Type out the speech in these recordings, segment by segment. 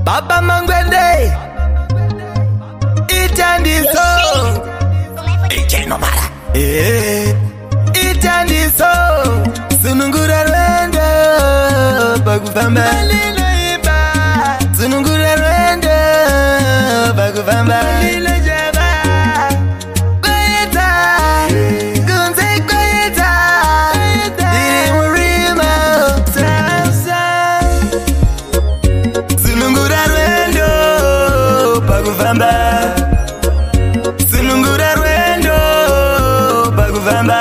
Baba Mangwende Itandiso Ichenomara Itandiso Sunungura Rwendo Bagufamba Sunungura Rwendo Bagufamba Sunungura Rwendo Bagufamba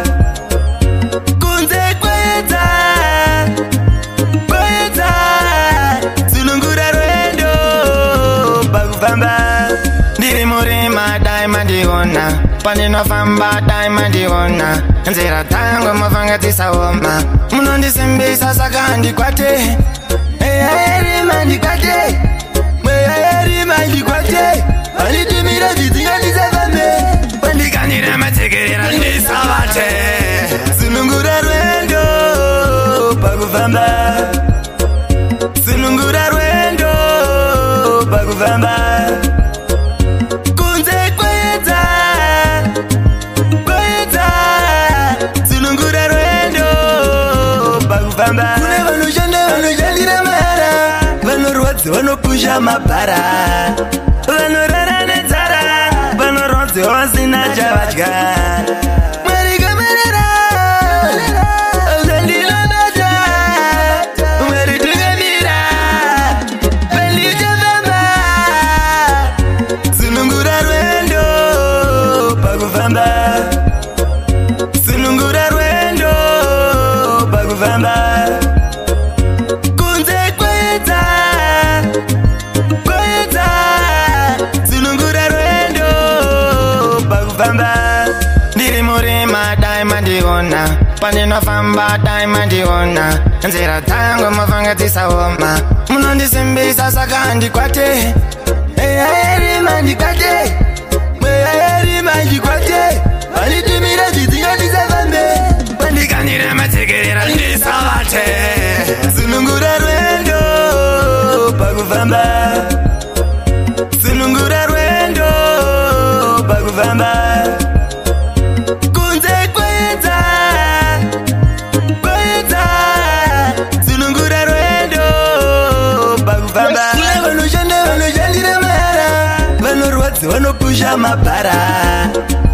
Kunze kweta Sunungura Rwendo Bagufamba Ndiri murima daimandiona Pandinofamba daimandiona Nzira tangu mafanga tisawoma Munondisimbisa saka ndikwate Eyeri ndikwate Eyeri ndikwate Alitimira vizinga nizavame Pandikanira matekerera nisavate Sunungura Rwendo Bagufamba Sunungura Rwendo Bagufamba Kunze kweta Sunungura Rwendo Bagufamba Kune vanushandira mara Vanorwadzi vanopusha mabhara Vanorara nenzara Vanoronzi vasina chavadya Mwari kamerera Zandilondoja Mwari tungamira Vandichavamba Sunungura Rwendo Bagufamba Sunungura Rwendo Bagufamba Ndiri murima daimandiona Pandinofamba daimandiona Nzira tangu mafanga tisawoma Munondisimbisa saka ndikwate Eyeri ndikwate Eyeri ndikwate Alitimira vizinga nisavambe Pandikanira matekerera nisavate Sunungura Rwendo Bagufamba Sunungura Rwendo Bagufamba Kunze kweta Sunungura Rwendo Bagufamba Vanoshandira mara Vanorwadzi vanopusha mabhara